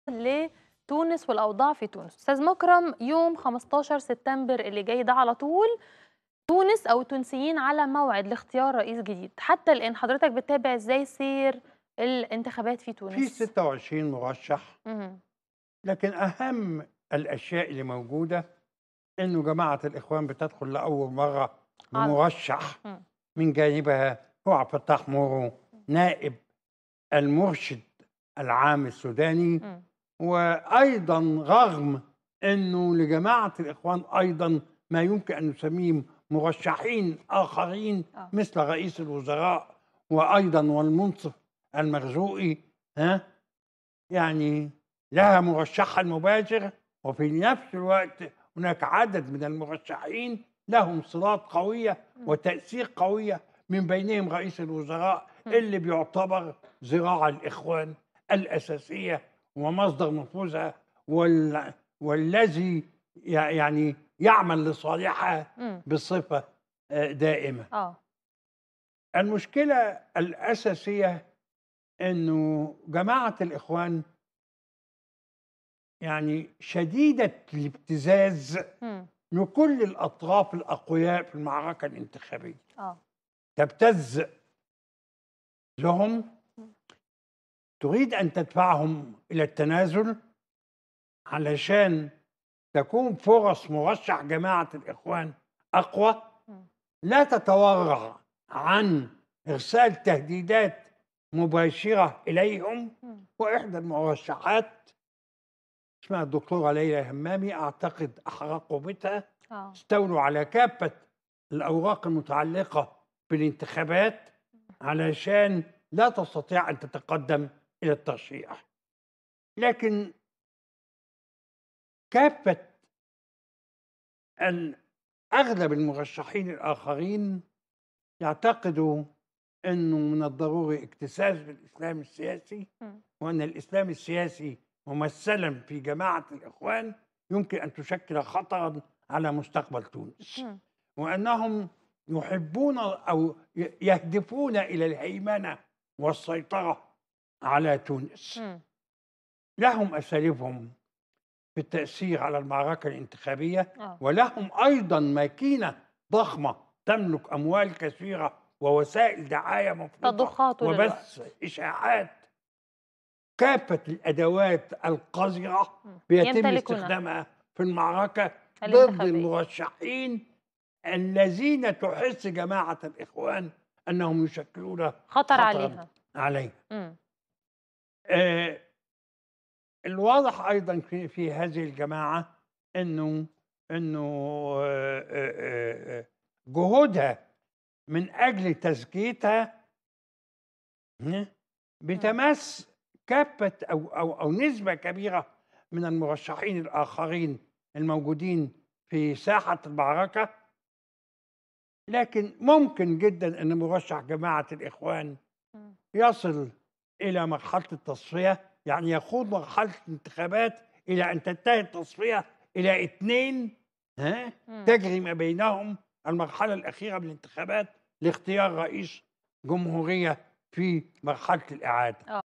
لتونس والأوضاع في تونس. أستاذ مكرم، يوم 15 سبتمبر اللي جاي ده على طول تونس أو التونسيين على موعد لاختيار رئيس جديد، حتى الآن حضرتك بتتابع إزاي سير الانتخابات في في تونس؟ 26 مرشح، اهم. لكن أهم الأشياء اللي موجودة إنه جماعة الإخوان بتدخل لأول مرة على بمرشح إمم. من جانبها هو عبد الفتاح مورو نائب المرشد العام السوداني، إمم. وأيضا رغم إنه لجماعة الإخوان أيضا ما يمكن أن نسميهم مرشحين آخرين آه. مثل رئيس الوزراء وأيضا والمنصف المرزوقي، ها يعني لها مرشحها المباشر، وفي نفس الوقت هناك عدد من المرشحين لهم صلات قوية إمم. وتأثير قوية، من بينهم رئيس الوزراء إمم. اللي بيعتبر ذراع الإخوان الأساسية ومصدر نفوذها والذي يعني يعمل لصالحها إمم. بصفة دائمة. آه. المشكلة الأساسية إنه جماعة الإخوان يعني شديدة الابتزاز إمم. لكل الأطراف الأقوياء في المعركة الانتخابية، آه. تبتز لهم، إمم. تريد أن تدفعهم إلى التنازل علشان تكون فرص مرشح جماعة الإخوان أقوى، إمم. لا تتورع عن إرسال تهديدات مباشرة إليهم. إمم. وإحدى المرشحات اسمها الدكتورة ليلى همامي، أعتقد أحرقوا بيتها، آه. استولوا على كافة الأوراق المتعلقة بالانتخابات علشان لا تستطيع أن تتقدم إلى الترشيح. لكن كافة أغلب المرشحين الآخرين يعتقدوا أنه من الضروري اكتساس بالإسلام السياسي، إمم. وأن الإسلام السياسي ممثلا في جماعة الإخوان يمكن أن تشكل خطرا على مستقبل تونس، إمم. وأنهم يحبون أو يهدفون إلى الهيمنة والسيطرة على تونس. إمم. لهم أساليبهم في التأثير على المعركة الانتخابية، آه. ولهم أيضا ماكينة ضخمة تملك أموال كثيرة ووسائل دعاية مفرطة تضخها طول وبث الوقت. إشاعات. كافة الأدوات القذرة إمم. بيتم يمتلكونها استخدامها في المعركة ضد الانتخابية. المرشحين الذين تحس جماعة الإخوان أنهم يشكلون خطر خطرًا عليها. عليها. إمم. آآ الواضح أيضًا في هذه الجماعة إنه جهودها من أجل تزكيتها إمم. بتمس كافة أو نسبة كبيرة من المرشحين الآخرين الموجودين في ساحة المعركة، لكن ممكن جدًا أن مرشح جماعة الإخوان إمم. يصل إلى مرحلة التصفية، يعني يخوض مرحلة الانتخابات إلى أن تنتهي التصفية إلى 2، إمم. تجري ما بينهم المرحلة الأخيرة من الانتخابات لاختيار رئيس جمهورية في مرحلة الإعادة. آه.